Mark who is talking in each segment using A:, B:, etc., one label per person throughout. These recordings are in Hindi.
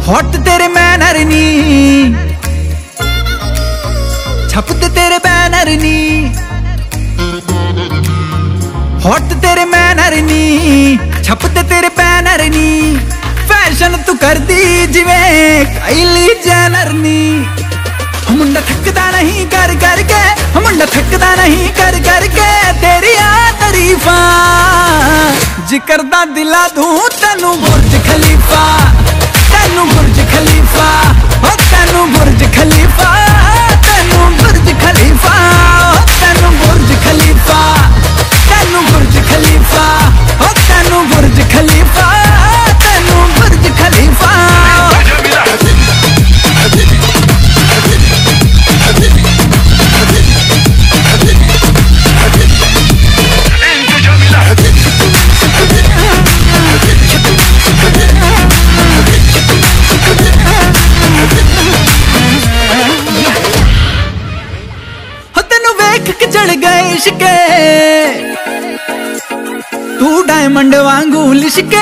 A: हॉट तेरे मैनर नी, छपते तेरे बैनर नी, हॉट तेरे मैनर नी, छपते तेरे बैनर नी, फैशन तू कर दी जिवें काइली जेनर नी। मुंडा थकदा नहीं कर करके, मुंडा थकदा नहीं कर करके तेरी तारीफा, जिक्र दा दिला दूं तेनू बुर्ज खलीफा, तेनू बुर्ज खलीफा, ओ तेनू बुर्ज खलीफा, तेनू बुर्ज खलीफा, ओ तेनू बुर्ज खलीफा, तेनू बुर्ज खलीफा, ओ तेनू बुर्ज खलीफा, तेनू बुर्ज खलीफा। चढ़ गए इश्के तू डायमंड वांगू लिशके,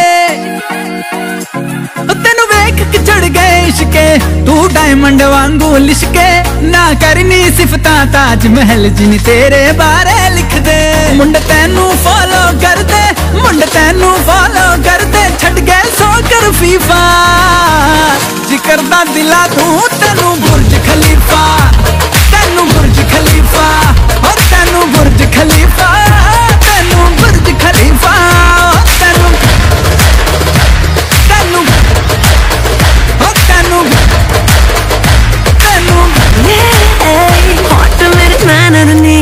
A: तेनू वेख के चढ़ गए इश्के तू डायमंड वांगू लिशके, ना करनी सिफता ताज महल जिन तेरे बारे लिख दे। मुंड तेनू फॉलो कर दे, मुंड तेनू फॉलो कर दे, छड़ गए सो कर फीफा, जिक्र दा दिला दूं तेनू बुर्ज खलीफा, तेनू बुर्ज खलीफा, और तेनू बुर्ज खलीफा, तेनू बुर्ज खलीफा, तेनू तेनू और तेनू तेनू
B: हॉट मेरे बैनर नी,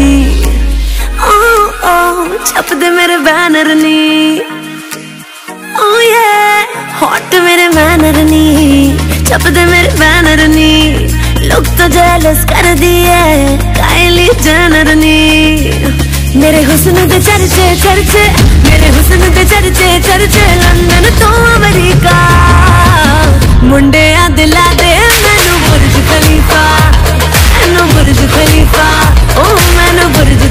B: ओ छप दे मेरे बैनर नी, ओ ये हॉट मेरे बैनर नी, छप दे मेरे बैनर नी, लोग तो जेलस कर दिए काइली जेनर नी। मेरे हुस्न दे चर्चे चर्चे, मेरे हुस्न दे चर्चे चर्चे, लंदन तो अमेरिका, मुंडे आ दिला दे मैनू बुर्ज खलीफा, मैनू बुर्ज खलीफा, ओ मैनू बुर्ज